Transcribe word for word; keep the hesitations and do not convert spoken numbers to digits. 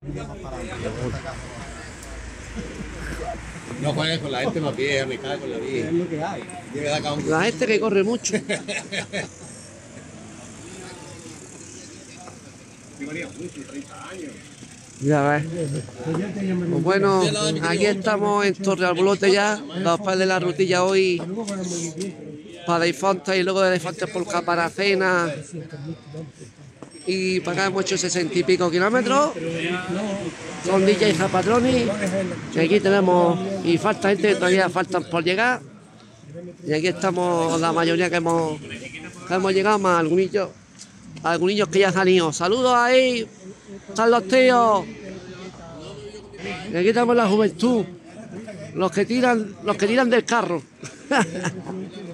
No juegues con la gente más vieja, me cae con la vieja. Es lo que hay. La gente que corre mucho. Ya ves. Pues bueno, aquí estamos en Torrealbolote ya, después de la rutilla hoy para Elefantes y luego de Elefantes por Caparacena. Y para acá hemos hecho sesenta y pico kilómetros con D J Zapatroni. Y aquí tenemos, y falta gente que todavía faltan por llegar. Y aquí estamos la mayoría que hemos, que hemos llegado, más algunos, algunos que ya se han ido. Saludos ahí, están los tíos. Y aquí tenemos la juventud, los que tiran, los que tiran del carro.